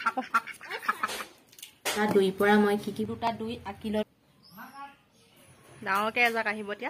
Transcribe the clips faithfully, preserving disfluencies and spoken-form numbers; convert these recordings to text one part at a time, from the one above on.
দুই পৰা মই কি কি দুটা দুই আকিলৰ ডাঙৰকে এজাক আহিব এতিয়া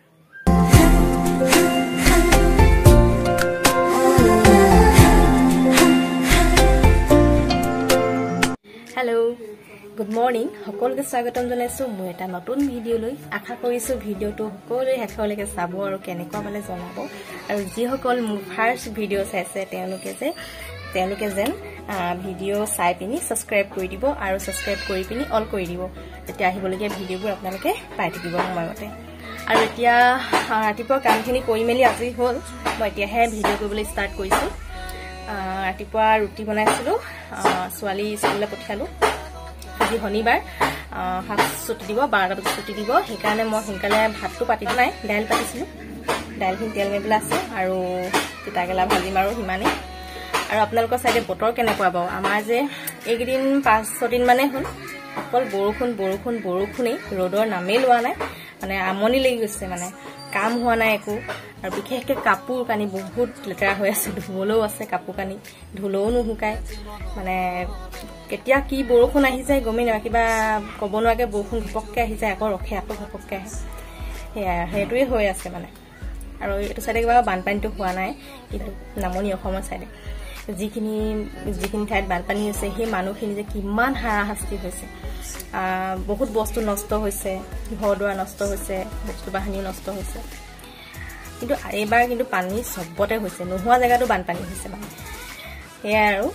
हेलो गुड मॉर्निंग সকলোকে স্বাগতম জনাইছো মই এটা নতুন ভিডিও লৈ আশা কৰিছো ভিডিওটো সকলোৱে হেকলৈকে চাব আৰু কেনেকুৱা মানে জনাব আৰু যি সকল মোৰ ফাৰ্স্ট ভিডিও চাইছে তেওঁলোকে যে তেওঁলোকে যেন ভিডিও চাই পিনি সাবস্ক্ৰাইব কৰি দিব আৰু সাবস্ক্ৰাইব কৰি পিনি অল কৰি দিব তেতিয়া আহিবলগীয়া ভিডিওবোৰ আপোনালোকে পাই থাকিব সময়মতে আৰু এতিয়া ৰাতিপুৱা কামখিনি কৰি মেলি আজি হ'ল মই এতিয়াহে ভিডিও কৰিবলৈ ষ্টাৰ্ট কৰিছো ৰাতিপুৱা ৰুটি বনাইছিলো ছোৱালী স্কুললৈ পঠিয়ালো আজি শনিবাৰ হাফ ছুটি দিব বাৰটা বজাত ছুটি দিব সেইকাৰণে মই সোনকালে ভাতটো পাতিব নাই দাইল পাতিছিলো দাইলখিনি তেল মেবলা আছে আৰু তিতাকেলা ভাজি মাৰো হিমানে আৰু আপোনালোকৰ সাইডে বতৰ কেনেকুৱা বাও আমাৰ যে এইকেইদিন পাঁচ ছয় দিন মানে হ'ল অকল বৰষুণ বৰষুণ বৰষুণেই ৰ'দৰ নামেই লোৱা নাই মানে আমনি লাগি গৈছে মানে কাম হোৱা নাই একো আৰু বিশেষকৈ কাপোৰ কানি বহুত লেতেৰা হৈ আছে ধুবলৈও আছে কাপোৰ কানি ধুলেও নুশুকায় মানে কেতিয়া কি বৰষুণ আহি যায় গমেই নাপায় কিবা ক'ব নোৱাৰাকৈ বৰষুণ ঘপককৈ আহি যায় আকৌ ৰখে আকৌ ঘপককৈ আহে সেয়া সেইটোৱে হৈ আছে মানে আৰু এইটো চাইডে কিবা বানপানীটো হোৱা নাই কিন্তু নামনি অসমৰ চাইডে যিখিনি যিখিনি ঠাইত বানপানী হৈছে সেই মানুহখিনি যে কিমান হাৰাশাস্তি হৈছে বহুত বস্তু নষ্ট হৈছে ঘৰ দুৱাৰ নষ্ট হৈছে বস্তু বাহিনী নষ্ট হৈছে কিন্তু এইবাৰ কিন্তু পানী সবতে হৈছে নোহোৱা জেগাতো বানপানী হৈছে মানে সেয়া আৰু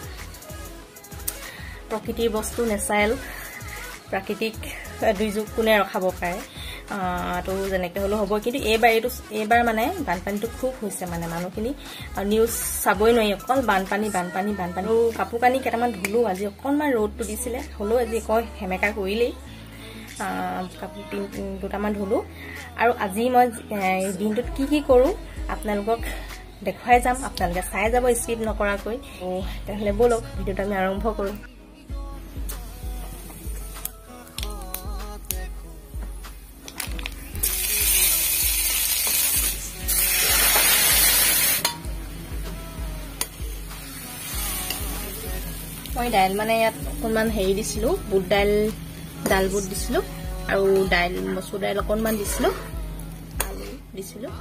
প্ৰকৃতিৰ বস্তু নেচাৰেল প্ৰাকৃতিক দুৰ্যোগ কোনে ৰখাব পাৰে তো যেনেকৈ হ'লেও হ'ব কিন্তু এইবাৰ এইটো এইবাৰ মানে বানপানীটো খুব হৈছে মানে মানুহখিনি নিউজ চাবই নোৱাৰি অকল বানপানী বানপানী বানপানী কাপোৰ কানি কেইটামান ধুলো আজি অকণমান ৰ'দটো দিছিলে হ'লেও আজি কয় সেমেকা কৰিলেই কাপোৰ দুটামান ধুলো আৰু আজি মই দিনটোত কি কি কৰোঁ আপোনালোকক দেখুৱাই যাম আপোনালোকে চাই যাব স্কিপ নকৰাকৈ তেনেহ'লে ব'লক ভিডিঅ'টো আমি আৰম্ভ কৰোঁ মই দাইল মানে ইয়াত অকণমান হেৰি দিছিলোঁ বুট দাইল ডাল বুট দিছিলোঁ আৰু দাইল মচুৰ দাইল অকণমান দিছিলোঁ আলু দিছিলোঁ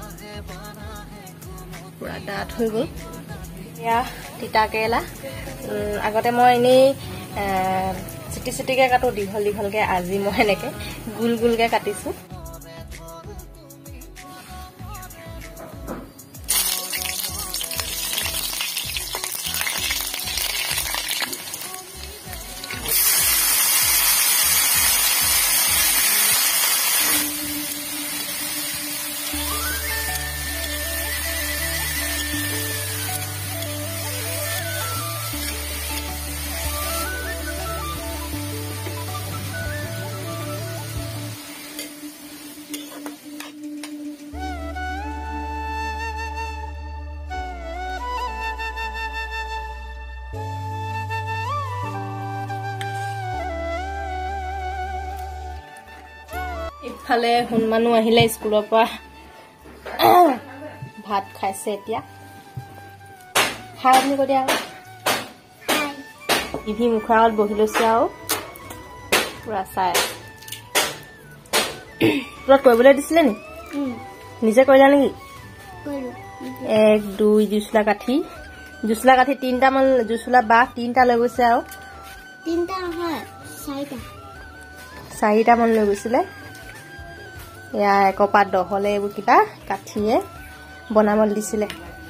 পুৰা ডাঠ হৈ গ'ল এয়া তিতা কেৰেলা আগতে মই এনেই চিটি চিটিকৈ কাটো দীঘল দীঘলকৈ আজি মই এনেকৈ গোল গোলকৈ কাটিছোঁ ইফালে হনুমানো আহিলে স্কুলৰ পৰা ভাত খাইছে এতিয়া খাই আপুনি কৈ দিয়া টিভি মুখৰ আগত বহি লৈছে আৰু পুৰা চাই পুৰা কৰিবলৈ দিছিলে নি নিজে কৰিলা নেকি এক দুই জুচলা কাঠি জুচলা কাঠি তিনিটামান জুচলা বাঘ তিনিটা লৈ গৈছে আৰু তিনিটা নহয় চাৰিটা চাৰিটামান লৈ গৈছিলে এয়া একপাত দহলে এইবোৰ কিবা কাঠিয়ে বনাবলৈ দিছিলে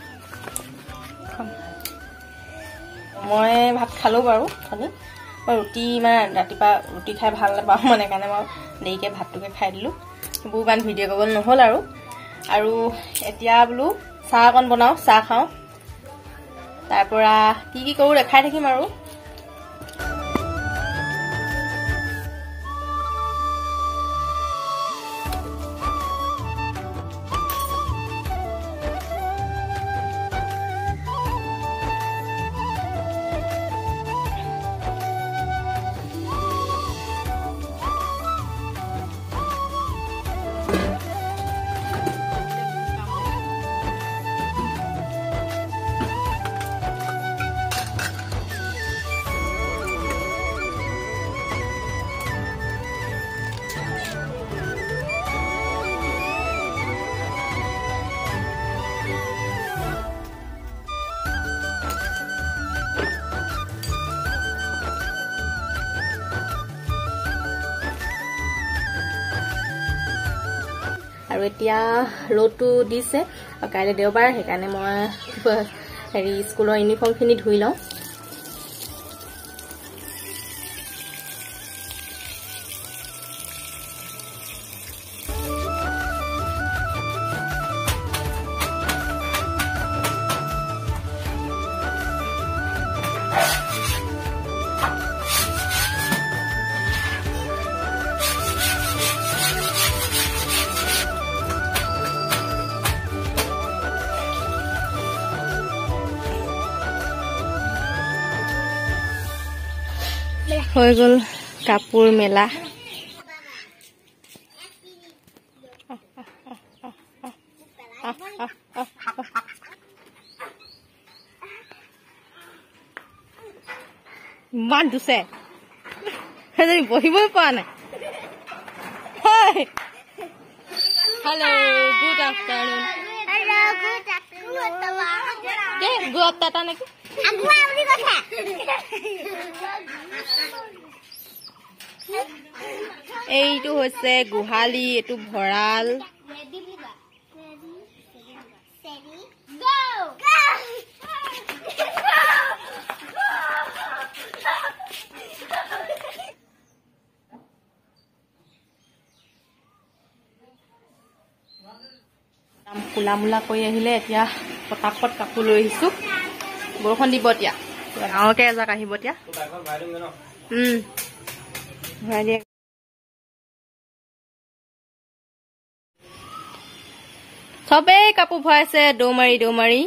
মই ভাত খালোঁ বাৰু খালি মই ৰুটি মানে ৰাতিপুৱা ৰুটি খাই ভাল নাপাওঁ মানে কাৰণে মই দেৰিকৈ ভাতটোকে খাই দিলোঁ সেইবোৰ ইমান ভিডিঅ' কৰিব নহ'ল আৰু আৰু এতিয়া বোলো চাহ অকণ বনাওঁ চাহ খাওঁ তাৰপৰা কি কি কৰোঁ দেখাই থাকিম আৰু আৰু এতিয়া ৰ'দটো দিছে আৰু কাইলৈ দেওবাৰ সেইকাৰণে মই হেৰি স্কুলৰ ইউনিফৰ্মখিনি ধুই লওঁ হৈ গ'ল কাপোৰ মেলা ইমান দুছে সেইজনী বহিবই পৰা নাই hello' good afternoon good after নেকি এইটো হৈছে গোহালি এইটো ভঁৰাল কোলা মোলা কৰি আহিলে এতিয়া পটাপট কাপোৰ লৈ আহিছো বৰষুণ দিব এতিয়া ডাঙৰকে এজাক আহিব এতিয়া উম ভৰাই দিয়ে চবেই কাপোৰ ভৰাইছে দৌমাৰি দৌমাৰি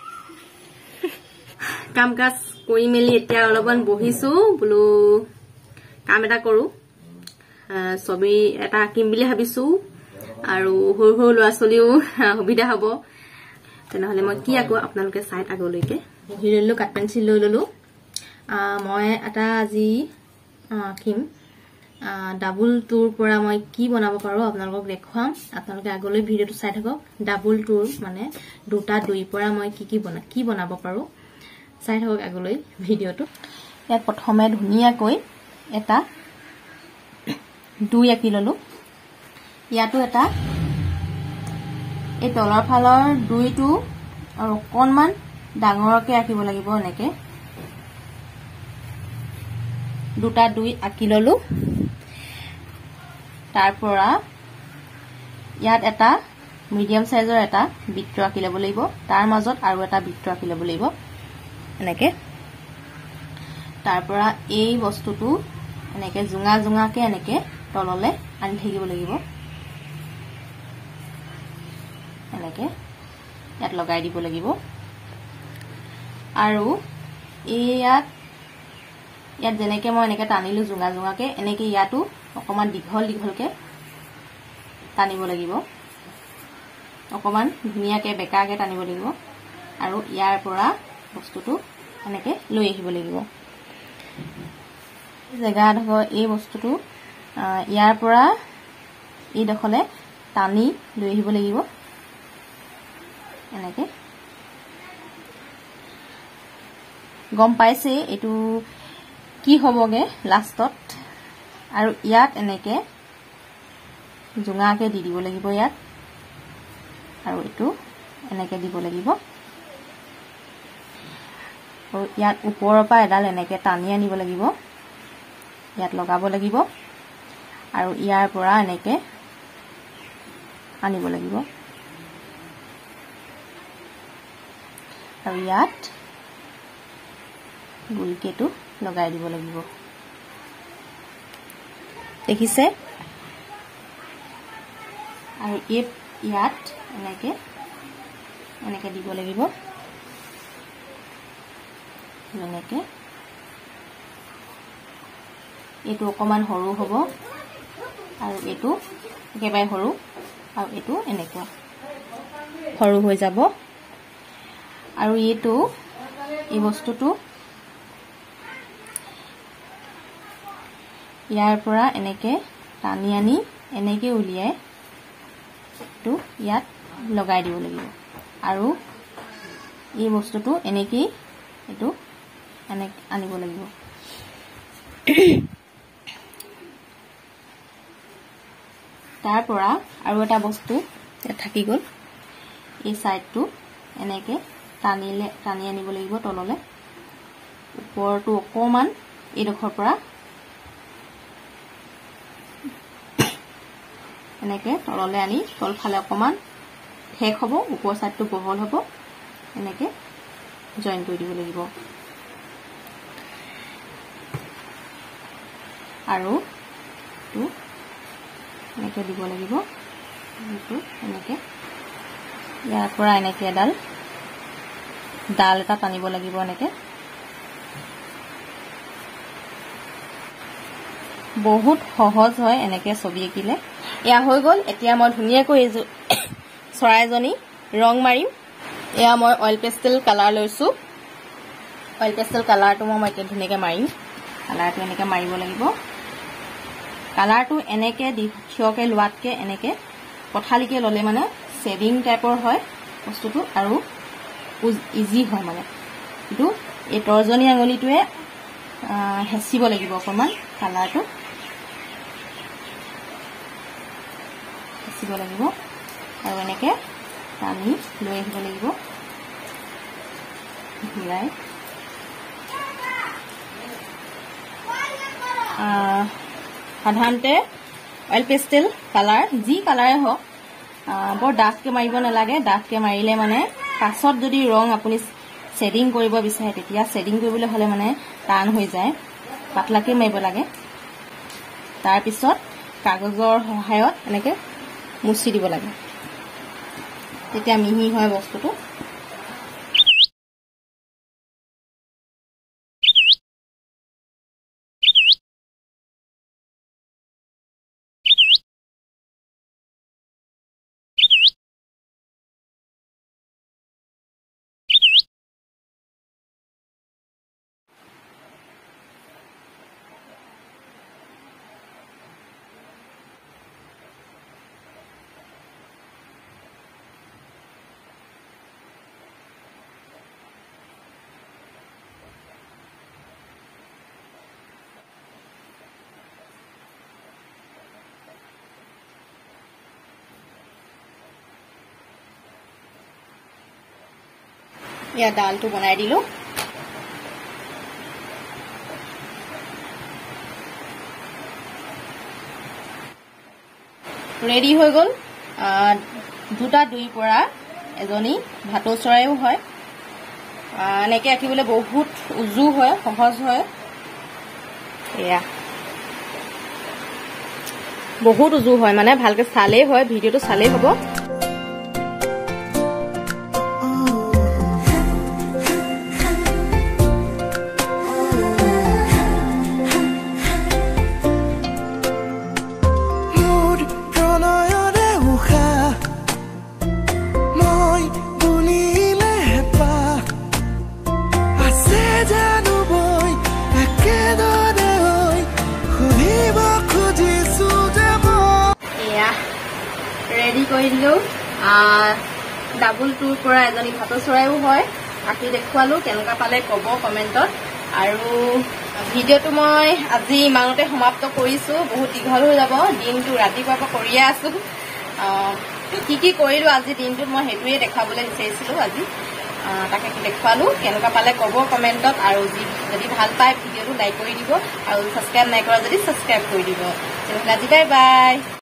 কাম কাজ কৰি মেলি এতিয়া অলপমান বহিছো বোলো কাম এটা কৰো ছবি এটা আঁকিম বুলি ভাবিছো আৰু সৰু সৰু ল'ৰা ছোৱালীও সুবিধা হ'ব তেনেহলে মই কি আকৌ আপোনালোকে চাই আগলৈকে বহি ললো কাট পেন্সিল লৈ ললো মই এটা আজি আঁকিম ডাবল টুৰ পৰা মই কি বনাব পাৰো আপোনালোকক দেখুৱাম আপোনালোকে আগলৈ ভিডিওটো চাই থাকক ডাবল টুৰ মানে দুটা দুই পৰা মই কি কি বনা কি বনাব পাৰো চাই থাকক আগলৈ ভিডিওটো ইয়াত প্ৰথমে ধুনিয়াকৈ এটা দুই আঁকি ললো ইয়াতো এটা এই তলৰ ফালৰ দুইটো আৰু অকণমান ডাঙৰকে আঁকিব লাগিব এনেকে দুটা দুই আঁকি ললো তাৰ পৰা ইয়াত এটা মিডিয়াম সাইজৰ এটা বৃত্ত আঁকি ল'ব লাগিব তাৰ মাজত আৰু এটা বৃত্ত আঁকি ল'ব লাগিব এনেকে তাৰ পৰা এই বস্তুটো এনেকে জুঙা জুঙাকে এনেকে তললে আনি থাকিব লাগিব এনেকে ইয়াত লগাই দিব লাগিব আৰু ইয়াত ইয়াত যেনেকে মই এনেকে টানিলো জুঙা জুঙাকে এনেকে ইয়াতো অকমান দীঘল দীঘলকে টানিব লাগিব অকমান ধুনিয়াকে বেকাকে টানিব লাগিব আৰু ইয়াৰ পৰা বস্তুটো এনেকে লৈ আহিব লাগিব জেগা ধৰ এই বস্তুটো ইয়াৰ পৰা এই দখলে টানি লৈ আহিব লাগিব এনেকে গম পাইছে এটো কি হবগে লাষ্টত আৰু ইয়াত এনেকে জুঙাকে দি দিব লাগিব ইয়াত আৰু এটো এনেকে দিব লাগিব আৰু ইয়াত ওপৰৰ পৰা এডাল এনেকে টানি আনিব লাগিব ইয়াত লগাব লাগিব আৰু ইয়াৰ পৰা এনেকে আনিব লাগিব আৰু ইয়াত গুলকেটো লগাই দিব লাগিব দেখিছে আৰু ইয়াত এনেকে এনেকে দিব লাগিব এনেকে এটো অকমান সৰু হ'ব আৰু এটো একেবাৰে সৰু আৰু এটো এনেকুৱা সৰু হৈ যাব আৰু এটো এই বস্তুটো ইয়াৰ পৰা এনেকে টানি আনি এনেকে উলিয়াই তো ইয়াত লগাই দিব লাগিব আৰু এই বস্তুটো এনেকে এটো এনে আনিব লাগিব তাৰ পৰা আৰু এটা বস্তু থাকি গ'ল এই সাইডটো এনেকে টানিলে টানি আনিব লাগিব তললে ওপৰটো অকমান এইডোখৰ পৰা এনেকে তললে আনি তলফালে অকমান ঠেক হ'ব ওপৰ সাইডটো বহল হ'ব এনেকে জয়েন কৰি দিব লাগিব আৰু তো এনেকে দিব লাগিব এইটো এনেকে ইয়াৰ পৰা এনেকে এডাল ডাল এটা টানিব লাগিব এনেকে বহুত সহজ হয় এনেকে ছবি আঁকিলে এয়া হৈ গ'ল এতিয়া মই ধুনীয়াকৈ চৰাইজনী ৰং মাৰিম এয়া মই অইল পেষ্টেল কালাৰ লৈছো অইল পেষ্টেল কালাৰটো মই এতিয়া ধুনীয়াকৈ মাৰিম কালাৰটো এনেকে মাৰিব লাগিব কালাৰটো এনেকে থিয়কে লোৱাতকে এনেকে পথালিকে ললে মানে শেডিং টাইপৰ হয় বস্তুটো আৰু ইজি হয় মানে কিন্তু এই তৰ্জনী আঙুলিটোৱে হেচিব লাগিব অকমান কালাৰটো হেচিব লাগিব আৰু এনেকে টানি লৈ আহিব লাগিব ঘূৰাই সাধাৰণতে অইল পেষ্টেল কালাৰ যি কালাৰে হওক বৰ ডাঠকে মাৰিব নালাগে ডাঠকে মাৰিলে মানে পাছত যদি ৰং আপুনি শেডিং কৰিব বিচাৰে তেতিয়া শেডিং কৰিবলৈ হলে মানে টান হৈ যায় পাতলাকে মাৰিব লাগে তাৰ পিছত কাগজৰ সহায়ত এনেকে মুছি দিব লাগে তেতিয়া মিহি হয় বস্তুটো या दाल तो बनाई दिलो रेडी हो गल दुटा दुई পৰা এজনী ভাটো চৰাইও হয় এনেকে আঁকিবলৈ বহুত উজু হয় সহজ হয় এয়া বহুত উজু হয় মানে ভালকে চালেই হয় ভিডিওটো চালেই হ'ব रेडी কৰি দিলো ডাবল টুৰ পৰা এজনী ভাটো চৰাইও হয় আঁকি দেখুৱালো কেনেকা পালে কব কমেন্টত আৰু ভিডিওটো মই আজি ইমানতে সমাপ্ত কৰিছো বহুত দীঘল হৈ যাব দিনটো ৰাতিপুৱাৰ পৰা কৰিয়ে আছো কি কি কৰিলো আজি দিনটোত মই হেতুৱে দেখাবলৈ বিচাৰিছিলো আজি তাকে কি দেখুৱালো কেনেকা পালে কব কমেন্টত আৰু যদি ভাল পায় ভিডিওটো লাইক কৰি দিব আৰু সাবস্ক্ৰাইব নাই কৰা যদি সাবস্ক্ৰাইব কৰি দিব তেনে আজি বাই বাই